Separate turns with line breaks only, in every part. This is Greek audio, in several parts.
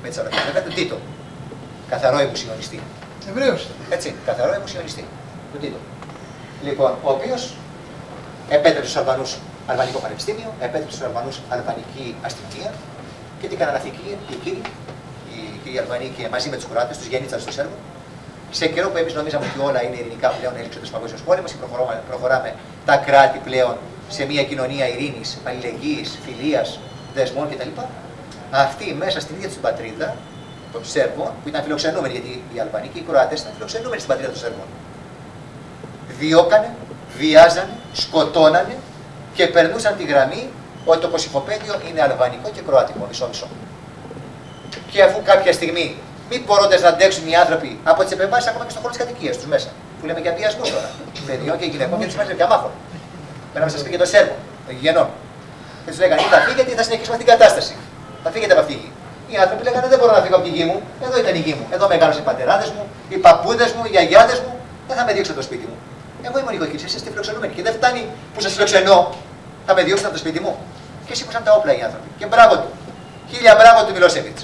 με τις Αραβικές, βέβαια, του Τίτο. Καθαρό ημουσιονιστή.
Εβραίος.
Έτσι, καθαρό ημουσιονιστή. Του Τίτο. Λοιπόν, ο οποίος επέτρεψε στους Αλβανούς Αλβανικό Πανεπιστήμιο, επέτρεψε στους Αλβανούς Αλβανική αστυνομία και τι έκαναν αυτοί οι κύριοι Αλβανοί και μαζί με τους κουράτες, τους γεννήτσαν στο Σέρβο. Σε καιρό που εμείς νομίζαμε ότι όλα είναι ειρηνικά πλέον, έληξε ο Παγκόσμιος Πόλεμος και προχωράμε τα κράτη πλέον σε μια κοινωνία ειρήνης, αλληλεγγύης, φιλίας, δεσμών κτλ. Αυτοί μέσα στην ίδια την πατρίδα των Σέρβων, που ήταν φιλοξενούμενοι, γιατί οι Αλβανοί και οι Κροάτες ήταν φιλοξενούμενοι στην πατρίδα των Σέρβων, διώκανε, βιάζανε, σκοτώνανε και περνούσαν τη γραμμή ότι το Κωσυφοπαίδιο είναι αλβανικό και κροατικό, μισό-μισό. Και αφού κάποια στιγμή, μη μπορώντας να αντέξουν οι άνθρωποι από τις επεμβάσεις ακόμα και στον χώρο της κατοικίας τους μέσα, που λέμε για βιασμούς τώρα, παιδιών και γυναικών και τους μέσα και αμάχων. Πρέπει να σας πει και το Σέρβο, των γηγενών. Και τους λέγανε: θα φύγετε ή θα συνεχίσουμε αυτή την κατάσταση. Θα φύγετε από αυτή τη γη. Οι άνθρωποι λέγανε: δεν μπορώ να φύγω από τη γη μου, εδώ ήταν η γη μου. Εδώ μεγάλωσαν οι πατεράδες μου, οι παππούδες μου, οι γιαγιάδες μου, δεν θα με διώξετε από το σπίτι μου. Εγώ είμαι νοικοκυρής, εσείς είστε φιλοξενούμενοι. Και δεν φτάνει που σας φιλοξενώ, θα με διώξετε από το σπίτι μου. Και σήκωσαν τα όπλα οι άνθρωποι. Και μπράβο του. Χίλια μπράβο του Μιλόσεβιτς.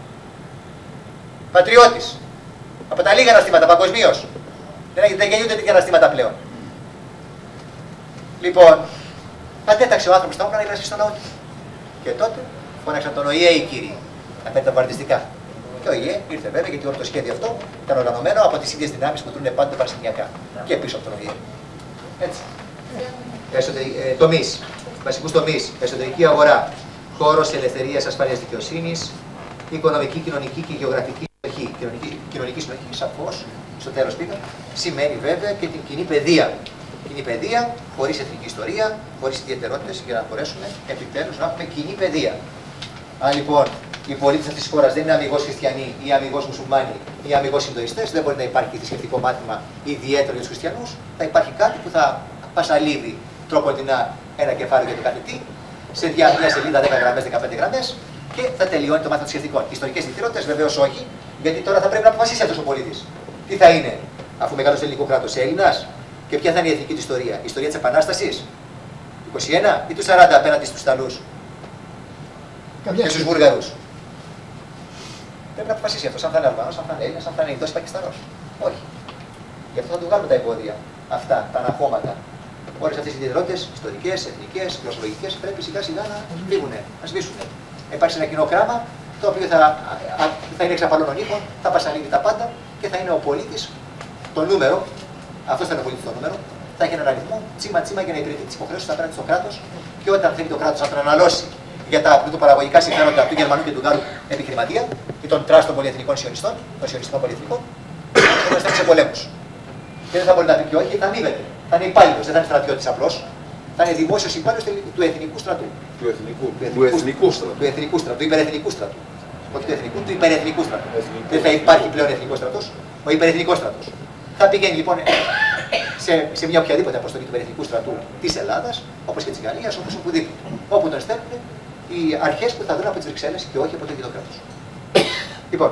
Πατριώτης. Από τα λίγα αναστήματα παγκοσμίως. Δεν γεννιούνται τέτοια αναστήματα πλέον. Λοιπόν, αντέταξε ο άνθρωπος τα όπλα να γράψει στον λαό του. Και τότε φώναξαν τον ΟΗΕ οι κύριοι να παίρνει τα βομβαρδιστικά. Και ο ΟΗΕ ήρθε βέβαια, γιατί όλο το σχέδιο αυτό ήταν οργανωμένο από τις ίδιες δυνάμεις που δρούν πάντα πανεπιστημιακά. Και πίσω από τον ΟΗΕ. Έτσι. Τομείς. Βασικούς τομείς. Εσωτερική αγορά. Χώρος ελευθερίας, ασφάλειας, δικαιοσύνης. Οικονομική, κοινωνική και γεωγραφική συνοχή. Κοινωνική συνοχή, σαφώς, στο τέλος πήγα, σημαίνει βέβαια και την κοινή παιδεία. Κοινή παιδεία, χωρίς εθνική ιστορία, χωρίς ιδιαιτερότητες, για να μπορέσουμε επιτέλους να έχουμε κοινή παιδεία. Αν λοιπόν οι πολίτες αυτής της χώρας δεν είναι αμιγώς χριστιανοί ή αμιγώς μουσουλμάνοι ή αμιγώς Ινδουιστές, δεν μπορεί να υπάρχει θρησκευτικό μάθημα ιδιαίτερο για τους χριστιανούς. Θα υπάρχει κάτι που θα πασαλίδει τροποντινά ένα κεφάλαιο για το κάθε τι, σε μια σελίδα 10 γραμμές, 15 γραμμές και θα τελειώνει το μάθημα των θρησκευτικών. Ιστορικές ιδιαιτερότητες βεβαίως όχι, γιατί τώρα θα πρέπει να αποφασίσει αυτός ο πολίτης. Τι θα είναι, αφού μεγάλωσε ελληνικό κράτος, Έλληνας, και ποια θα είναι η εθνική του ιστορία. Η ιστορία της Επανάστασης, του 21 ή του 40 απέναντι στους Ιταλούς και στους Βούλγαρους. Πρέπει να αποφασίσει αυτός, αν θα είναι Αλβανός, αν θα είναι Έλληνας, αν θα είναι Ινδός ή Πακιστανός. Όχι. Γι' αυτό θα του βγάλουμε τα εμπόδια αυτά, τα αναχώματα. Όλες αυτές οι ιδιαιτερότητες, ιστορικές, εθνικές, γλωσσολογικές, πρέπει σιγά σιγά να φύγουν, να σβήσουν. Υπάρχει ένα κοινό γράμμα, το οποίο θα είναι εξ απαλώνων ήχων, θα πασαλίδει τα πάντα και θα είναι ο πολίτης, το νούμερο, αυτό θα είναι ο πολίτης το νούμερο, θα έχει έναν αριθμό τσίμα-τσίμα για να υπηρετεί τις υποχρεώσεις του απέναντι στο κράτος και όταν θέλει το κράτος να τον αναλώσει για τα πλουτοπαραγωγικά συμφέροντα του Γερμανού και του Γάλλου επιχειρηματία ή των τράστων πολυεθνικών σιωνιστών, των σιωνιστικών πολυεθνικών, θα στέλνει σε πολέμους. Και δεν θα μπορεί να πει και όχι, θα αμείβεται. Θα είναι υπάλληλος, δεν θα είναι στρατιώτης απλώς. Θα είναι δημόσιος υπάλληλος του εθνικού στρατού.
Του εθνικού στρατού.
Του εθνικού στρατού, του υπερεθνικού στρατού. Όχι του εθνικού, του υπερεθνικού στρατού. Δεν θα υπάρχει πλέον εθνικός στρατός, ο υπερεθνικός στρατός. Θα πηγαίνει λοιπόν σε μια οποιαδήποτε αποστολή του υπερεθνικού στρατού της Ελλάδας, όπως και της Γαλλίας, όπως οπουδήποτε. Όπου τον στέλνουν οι αρχές που θα δουν από τις Βρυξέλλες και όχι από το ίδιο το κράτος. Λοιπόν.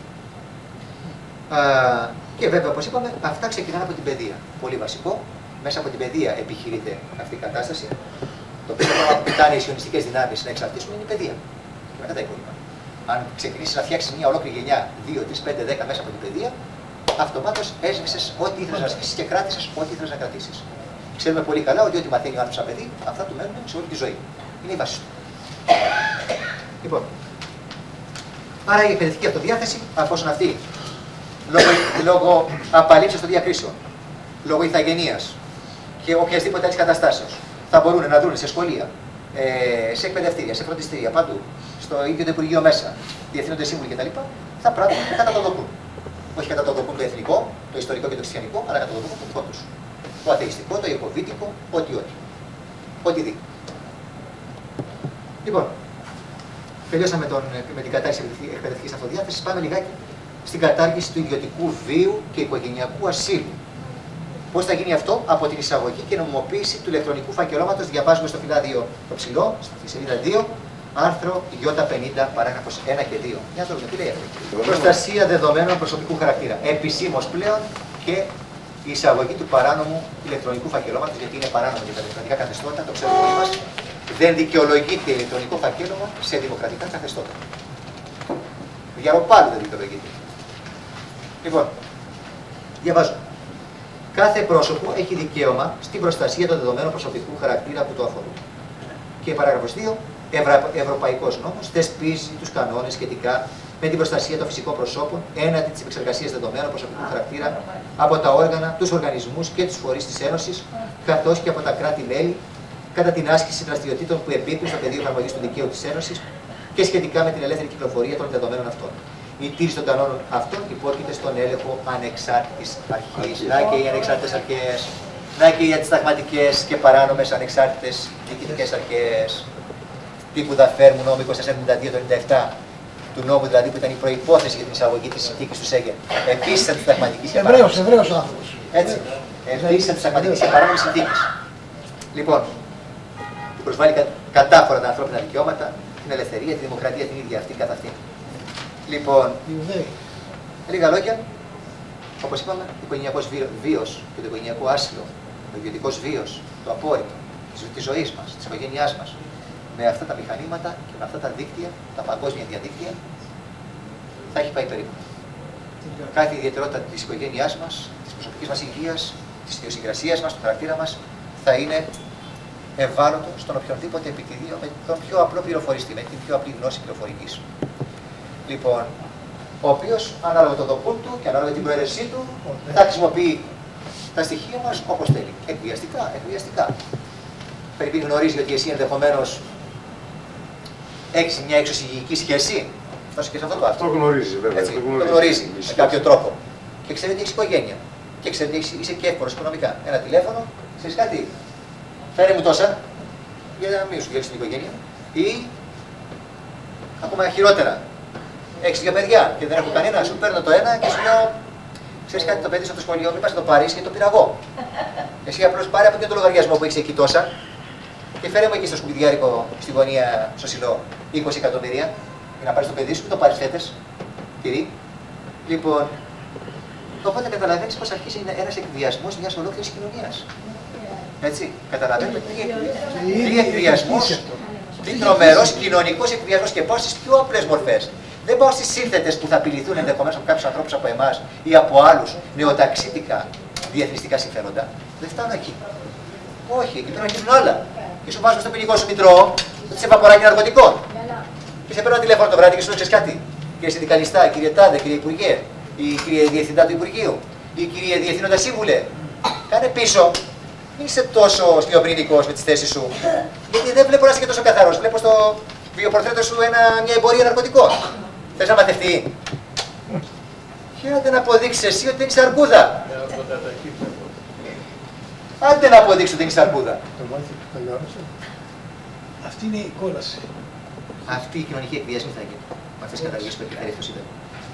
Και βέβαια, όπως είπαμε, αυτά ξεκινάνε από την παιδεία. Πολύ βασικό. Μέσα από την παιδεία επιχειρείται αυτή η κατάσταση. Το πρώτο πράγμα που κοιτάνε οι σιωνιστικές δυνάμεις να εξαρτήσουν είναι η παιδεία. Και μετά τα υπόλοιπα. Αν ξεκινήσεις να φτιάξεις μια ολόκληρη γενιά, 2, 3, 5, 10 μέσα από την παιδεία, αυτομάτως έσβησες ό,τι ήθελες να σβήσεις και κράτησες ό,τι ήθελες να κρατήσεις. Ξέρουμε πολύ καλά ότι ό,τι μαθαίνει ο άνθρωπος σαν παιδί, αυτά του μένουν σε όλη τη ζωή. Είναι η βάση του. Λοιπόν. Άρα η εκπαιδευτική αυτοδιάθεση, αφόσον αυτή λόγω απαλήψεως των διακρίσεων, λόγω ηθαγενείας και οποιασδήποτε άλλης καταστάσεως θα μπορούν να δουν σε σχολεία, σε εκπαιδευτήρια, σε φροντιστήρια, παντού, στο ίδιο το Υπουργείο μέσα, διευθύνονται σύμβουλοι κτλ. Θα πράττουν κατά το δοκούν. Όχι κατά το δοκούν το εθνικό, το ιστορικό και το χριστιανικό, αλλά κατά το δοκούν το δικό του. Το αθεϊστικό, το ιεκωβίτικο, ό,τι δει. Λοιπόν, τελειώσαμε με την κατάρριξη εκπαιδευτικής αυτοδιάθεσης. Πάμε λιγάκι στην κατάργηση του ιδιωτικού βίου και οικογενειακού ασύλου. Πώς θα γίνει αυτό? Από την εισαγωγή και νομιμοποίηση του ηλεκτρονικού φακελώματος. Διαβάζουμε στο φυλάδιο το ψηλό, στη σελίδα 2, άρθρο Ι50, παράγραφος 1 και 2. Μια δούμε, τι λέει αυτό. Προστασία δεδομένων προσωπικού χαρακτήρα. Επισήμως πλέον και η εισαγωγή του παράνομου ηλεκτρονικού φακελώματος, γιατί είναι παράνομο για τα δημοκρατικά καθεστώτα, το ξέρουμε όλοι μας. Δεν δικαιολογείται ηλεκτρονικό φακέλωμα σε δημοκρατικά καθεστώτα. Διαρροπάλου δεν δικαιολογείται. Λοιπόν, διαβάζω. Κάθε πρόσωπο έχει δικαίωμα στην προστασία των δεδομένων προσωπικού χαρακτήρα που το αφορούν. Και παράγραφος 2. Ευρωπαϊκός νόμος θεσπίζει τους κανόνες σχετικά με την προστασία των φυσικών προσώπων έναντι της επεξεργασίας δεδομένων προσωπικού χαρακτήρα από τα όργανα, τους οργανισμούς και τους φορείς της Ένωσης, καθώς και από τα κράτη-μέλη, κατά την άσκηση δραστηριοτήτων που εμπίπτουν στο πεδίο εφαρμογής του δικαίου της Ένωσης και σχετικά με την ελεύθερη κυκλοφορία των δεδομένων αυτών. Η τήρηση των κανόνων αυτών υπόκειται στον έλεγχο ανεξάρτητης αρχής. Να και οι ανεξάρτητες αρχές, να και οι αντισταγματικές και παράνομες ανεξάρτητες διοικητικές αρχές, τύπου Δαφέρμου, νόμου 2472 το 97, του νόμου δηλαδή που ήταν η προϋπόθεση για την εισαγωγή της συνθήκης του Σέγγεν. Επίσης αντισταγματικής και παράνομης.
Εβραίος άνθρωπος.
Έτσι. Επίσης αντισταγματικής και παράνομης συνθήκης. Λοιπόν, που προσβάλλει κατάφορα τα ανθρώπινα δικαιώματα, την ελευθερία, τη δημοκρατία την ίδια αυτή καθ' αυτή. Λοιπόν, λίγα λόγια, όπως είπαμε, ο οικογενειακός βίος και το οικογενειακό άσυλο, ο ιδιωτικός βίος, το απόρριτο της ζωής μας, της οικογένειάς μας, με αυτά τα μηχανήματα και με αυτά τα δίκτυα, τα παγκόσμια διαδίκτυα, θα έχει πάει περίπου. Κάθε ιδιαιτερότητα της οικογένειάς μας, της προσωπικής μας υγείας, της ιδιοσυγκρασίας μας, του χαρακτήρα μας, θα είναι ευάλωτο στον οποιονδήποτε επιτιδείο με τον πιο απλό πληροφοριστή, με την πιο απλή γνώση πληροφορικής. Λοιπόν, ο οποίος ανάλογα το δοκούν του και ανάλογα την προαίρεσή του θα χρησιμοποιεί τα στοιχεία μας όπως θέλει. Εκβιαστικά. Περίπου γνωρίζει ότι εσύ ενδεχομένως έχεις μια εξωσυγειακή σχέση. Φτάσει και σε αυτό το άρθρο.
Το γνωρίζει, βέβαια.
Έτσι, το γνωρίζει με κάποιο τρόπο. Και ξέρει ότι έχεις οικογένεια. Και ξέρει ότι είσαι και εύπορος οικονομικά. Ένα τηλέφωνο, ξέρεις κάτι. Φέρε μου τόσα για να μην σου γελίσει την οικογένεια. Ή ακόμα χειρότερα. Έχεις δύο παιδιά και δεν έχω κανένα, σου παίρνω το ένα και σου λέω: ξέρεις κάτι, το παιδί στο σχολείο, μην πας να το πάρεις και το πήρα εγώ. Εσύ απλώς πάρε από και το λογαριασμό που έχεις εκεί τόσα και φέρε μου εκεί στο σκουπιδιάρικο στη γωνία στο Σιλό 20 εκατομμύρια για να πάρεις το παιδί σου, μην το πάρεις φέτες. Κυρί. Λοιπόν, οπότε καταλαβαίνεις πως αρχίζει ένας εκβιασμός μιας ολόκληρης κοινωνίας. Έτσι, καταλαβαίνετε τι εκβιασμός, τι τρομερός κοινωνικός εκβιασμός και πάω στις πιο απλές μορφές. Δεν πάω στις σύνθετες που θα απειληθούν ενδεχομένως από κάποιους ανθρώπους από εμάς ή από άλλους νεοταξίτικα διεθνιστικά συμφέροντα. Δεν φτάνω εκεί. Όχι, εκεί πρέπει να γίνουν άλλα. Και σου βάζω στο ποινικό σου μητρό ότι σε βαποράκι ναρκωτικών. Και σε παίρνω τηλέφωνο το βράδυ και σου λέω: ξέρεις κάτι, κύριε Συνδικαλιστά, κύριε Τάδε, κύριε Υπουργέ, ή κύριε Διευθυντά του Υπουργείου, ή κύριε Διευθύνοντα Σύμβουλε, κάνε πίσω. Μην είσαι τόσο σκληροπυρηνικός με τις θέσεις σου. Γιατί δεν βλέπω να είσαι και τόσο καθαρός. Βλέπω στο βιοπορτρέτο σου μια εμπορία ναρκωτικών. Θες να μαθευτεί. Και άντε να αποδείξεις εσύ ότι δεν είσαι αρκούδα. Άντε να αποδείξεις ότι δεν είσαι αρκούδα.
Αυτή είναι η κόλαση.
Αυτή η κοινωνική εκβιασμή θα γίνει. Με αυτές τις καταργήσεις που επιφέρει στο Σύνταγμα.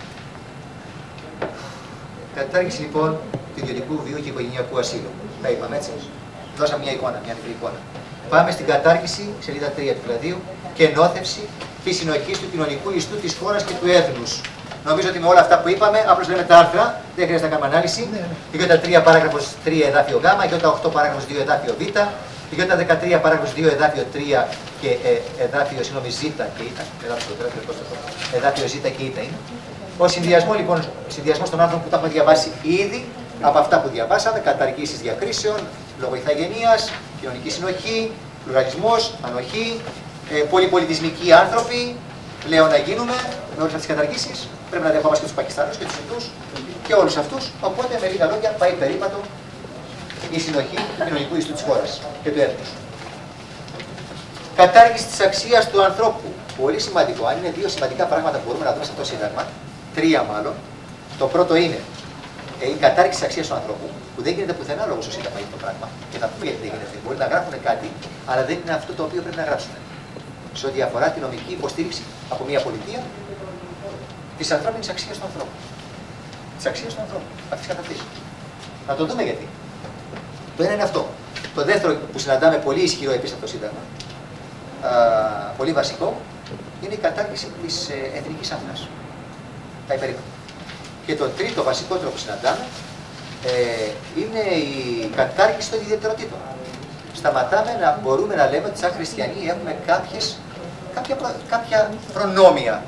Κατάργηση λοιπόν του ιδιωτικού βίου και οικογενειακού ασύλου. Τα είπαμε έτσι. Δώσαμε μια εικόνα, μια μικρή εικόνα. Πάμε στην κατάργηση, σελίδα 3 του φυλαδίου, και ενώθευση τη συνοχή του κοινωνικού ιστού τη χώρα και του έθνους. Νομίζω ότι με όλα αυτά που είπαμε, απλώς λέμε τα άρθρα, δεν χρειάζεται να κάνουμε ανάλυση. Η Ι3 παράγραφος 3 εδάφιο Γ, η Ι8 παράγραφος 2 εδάφιο Β, η Ι13 παράγραφος 2 εδάφιο 3 και εδάφιο Ζ και Ι. Εδάφιο Ζ και Ι είναι. Ο συνδυασμός λοιπόν, των άρθρων που τα έχουμε διαβάσει ήδη, από αυτά που διαβάσαμε, καταργήσεις διακρίσεων, λόγω ηθαγενείας, κοινωνική συνοχή, πλουραλισμός, ανοχή, πολυπολιτισμικοί άνθρωποι, λέω να γίνουμε με όλες αυτές τις καταργήσεις. Πρέπει να δεχόμαστε και τους Πακιστάνους και τους Ινδούς και όλους αυτούς. Οπότε με λίγα λόγια πάει περίπατο η συνοχή του κοινωνικού ιστού της χώρας και του έθνους. Κατάργηση της αξίας του ανθρώπου. Πολύ σημαντικό. Αν είναι δύο σημαντικά πράγματα που μπορούμε να δούμε σε αυτό το Σύνταγμα, τρία μάλλον. Το πρώτο είναι η κατάργηση της αξίας του ανθρώπου, που δεν γίνεται πουθενά λόγω στο Σύνταγμα αυτό το πράγμα. Και θα πούμε γιατί δεν γίνεται. Μπορεί να γράφουν κάτι, αλλά δεν είναι αυτό το οποίο πρέπει να γράψουν. Σε ό,τι αφορά τη νομική υποστήριξη από μια πολιτεία τη ανθρώπινη αξία του ανθρώπου. Τη αξία του ανθρώπου. Αυτή καθ' αυτή. Να το δούμε γιατί. Το ένα είναι αυτό. Το δεύτερο που συναντάμε πολύ ισχυρό επίσης από το Σύνταγμα, πολύ βασικό, είναι η κατάργηση της εθνικής άμυνας. Τα υπερίπτωτα. Και το τρίτο βασικότερο που συναντάμε είναι η κατάργηση των ιδιαιτεροτήτων. Σταματάμε να μπορούμε να λέμε ότι σαν χριστιανοί έχουμε κάποια προνόμια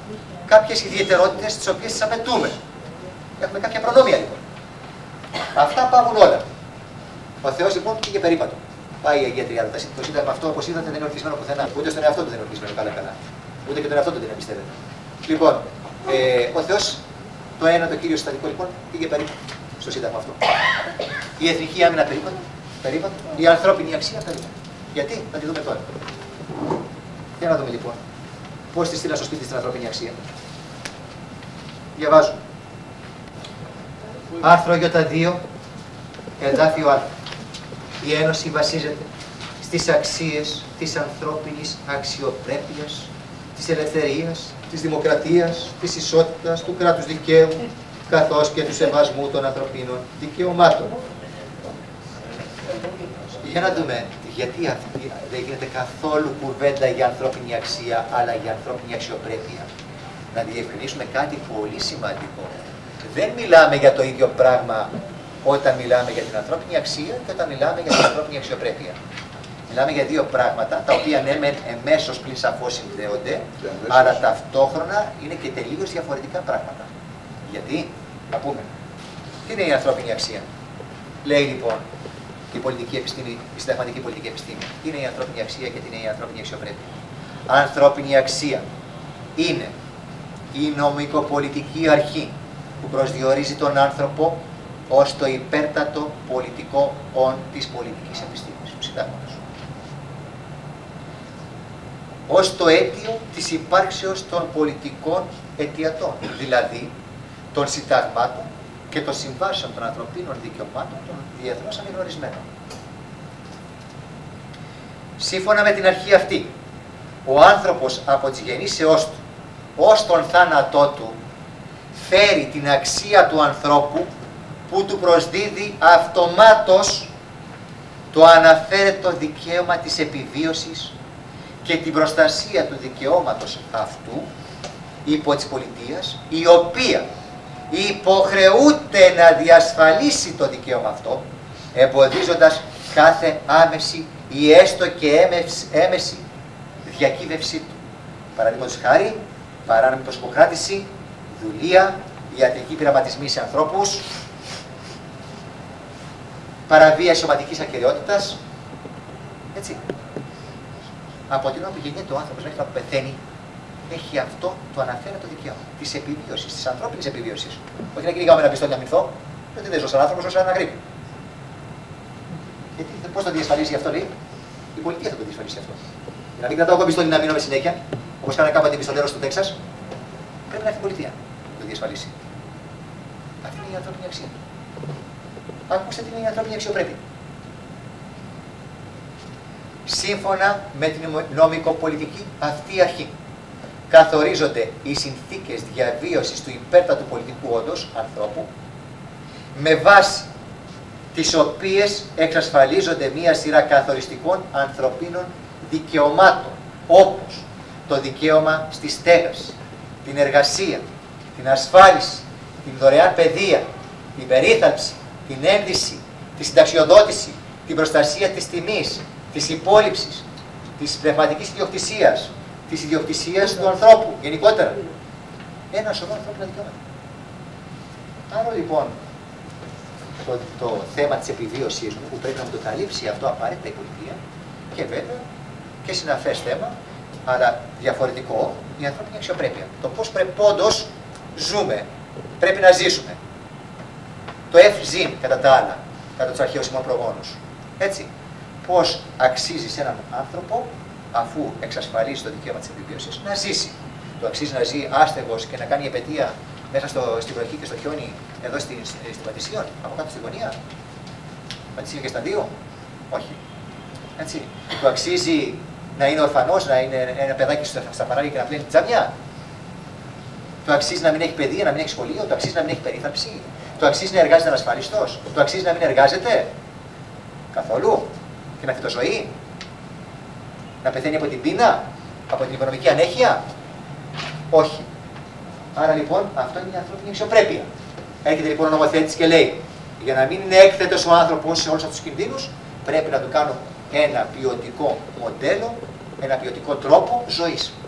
κάποιες ιδιαιτερότητες τις οποίες τις απαιτούμε. Έχουμε κάποια προνόμια λοιπόν. Αυτά πάβουν όλα. Ο Θεός λοιπόν πήγε περίπατο. Πάει η Αγία Τριάδα. Το Σύνταγμα αυτό, όπως είδατε, δεν είναι ορθισμένο πουθενά. Ούτε στον εαυτό του δεν είναι ορθισμένο καλά-καλά. Ούτε και τον εαυτό του δεν εμπιστεύεται. Λοιπόν, ο Θεός, το ένα, το κύριο συστατικό λοιπόν, πήγε περίπατο στο Σύνταγμα αυτό. Η εθνική άμυνα περίπατο, η ανθρώπινη αξία περίπατο. Γιατί, θα τη δούμε τώρα. Για να δούμε λοιπόν πώς τη στείλα στο σπίτι στην ανθρώπινη αξία. Διαβάζω. Άρθρο Ι2, εδάφιο Α. Η Ένωση βασίζεται στις αξίες της ανθρώπινης αξιοπρέπειας, της ελευθερίας, της δημοκρατίας, της ισότητας, του κράτους δικαίου, καθώς και του σεβασμού των ανθρωπίνων δικαιωμάτων. Για να δούμε γιατί αυτή δεν γίνεται καθόλου κουβέντα για ανθρώπινη αξία, αλλά για ανθρώπινη αξιοπρέπεια. Να διευκρινίσουμε κάτι πολύ σημαντικό. Δεν μιλάμε για το ίδιο πράγμα όταν μιλάμε για την ανθρώπινη αξία και όταν μιλάμε για την ανθρώπινη αξιοπρέπεια. Μιλάμε για δύο πράγματα, τα οποία ναι, εμέσως πλην σαφώς συνδέονται, αλλά ταυτόχρονα είναι και τελείως διαφορετικά πράγματα. Γιατί, να πούμε, τι είναι η ανθρώπινη αξία. Λέει λοιπόν η πολιτική επιστήμη, η συνταγματική πολιτική επιστήμη. Τι είναι η ανθρώπινη αξία και τι είναι η ανθρώπινη αξιοπρέπεια. Ανθρώπινη αξία είναι η νομικοπολιτική αρχή που προσδιορίζει τον άνθρωπο ως το υπέρτατο πολιτικό όν της πολιτικής επιστήμης, του συντάγματος. Ως το αίτιο της υπάρξεως των πολιτικών αιτιατών, δηλαδή των συνταγμάτων και των συμβάσεων των ανθρωπίνων δικαιωμάτων των διεθνώς αναγνωρισμένων. Σύμφωνα με την αρχή αυτή, ο άνθρωπος από τις γεννήσεώς του ως τον θάνατό του φέρει την αξία του ανθρώπου που του προσδίδει αυτομάτως το αναφέρετο δικαίωμα της επιβίωσης και την προστασία του δικαιώματος αυτού υπό της πολιτείας, η οποία υποχρεούται να διασφαλίσει το δικαίωμα αυτό, εμποδίζοντας κάθε άμεση ή έστω και έμεση διακύβευσή του. Παραδείγματος χάρη, παράνομη προσωποκράτηση, δουλεία, ιατρικοί πειραματισμοί σε ανθρώπους, παραβίαση σωματικής ακεραιότητας, έτσι. Από την ώρα που γεννιέται ο άνθρωπος μέχρι να πεθαίνει, έχει αυτό το αναφέρετο δικαίωμα της επιβίωσης, της ανθρώπινης επιβίωσης. Όχι να κυνηγάω με ένα πιστόλι να μηνθώ, γιατί δεν ζω σαν άνθρωπος, ζω σαν ένα γρήπη. Γιατί πώς το διασφαλίσει αυτό, λέει, η πολιτεία θα το διασφαλίσει αυτό. Για να μην κρατάω εγώ πιστόλι να μείνω με συνέχεια, όπως κάνανε κάποτε οι πιστολέρος στο Τέξας, πρέπει να έχει η πολιτεία να το διασφαλίσει. Αυτή είναι η ανθρώπινη αξία. Ακούστε τι είναι η ανθρώπινη αξιοπρέπεια. Σύμφωνα με την νομικοπολιτική αυτή αρχή, καθορίζονται οι συνθήκες διαβίωσης του υπέρτατου πολιτικού όντως ανθρώπου, με βάση τις οποίες εξασφαλίζονται μία σειρά καθοριστικών ανθρωπίνων δικαιωμάτων, όπως το δικαίωμα στη στέγαση, την εργασία, την ασφάλιση, την δωρεάν παιδεία, την περίθαλψη, την ένδυση, τη συνταξιοδότηση, την προστασία της τιμής, της υπόλοιψης, της πνευματικής ιδιοκτησίας, της ιδιοκτησίας του ανθρώπου γενικότερα. Ένα σωρό ανθρώπινα δικαιώματα. Άρα λοιπόν το θέμα της επιβίωσης μου που πρέπει να μου το καλύψει αυτό απαραίτητα η πολιτεία και βέβαια και συναφές θέμα, αλλά διαφορετικό, η ανθρώπινη αξιοπρέπεια. Το πώς πρεπόντως ζούμε, πρέπει να ζήσουμε. Το ευζήν κατά τα άλλα, κατά τους αρχαίους ημών προγόνους. Έτσι, πώς αξίζει σε έναν άνθρωπο, αφού εξασφαλίσει το δικαίωμα της επιβίωσης, να ζήσει. Το αξίζει να ζει άστεγος και να κάνει επαιτία μέσα στη βροχή και στο χιόνι, εδώ στην Πατησίων, από κάτω στη γωνία. Πατησίων και στα δύο. Όχι. Έτσι. Το αξίζει να είναι ορφανός, να είναι ένα παιδάκι στα παράλια και να πλένει τζαμιά. Το αξίζει να μην έχει παιδεία, να μην έχει σχολείο. Το αξίζει να μην έχει περίθαλψη. Το αξίζει να εργάζεται ανασφαλιστός. Το αξίζει να μην εργάζεται καθόλου και να φυτοζωεί. Να πεθαίνει από την πείνα, από την οικονομική ανέχεια. Όχι. Άρα λοιπόν αυτό είναι η ανθρώπινη αξιοπρέπεια. Έρχεται λοιπόν ο νομοθέτης και λέει: για να μην είναι έκθετος ο άνθρωπος σε όλους αυτούς τους κινδύνους, πρέπει να του κάνω ένα ποιοτικό μοντέλο, ένα ποιοτικό τρόπο ζωής.